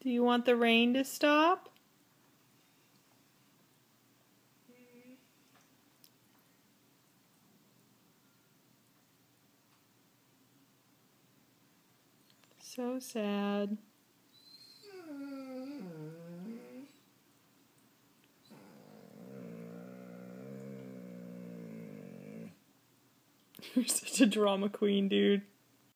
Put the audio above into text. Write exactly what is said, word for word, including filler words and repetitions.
Do you want the rain to stop? So sad. You're such a drama queen, dude.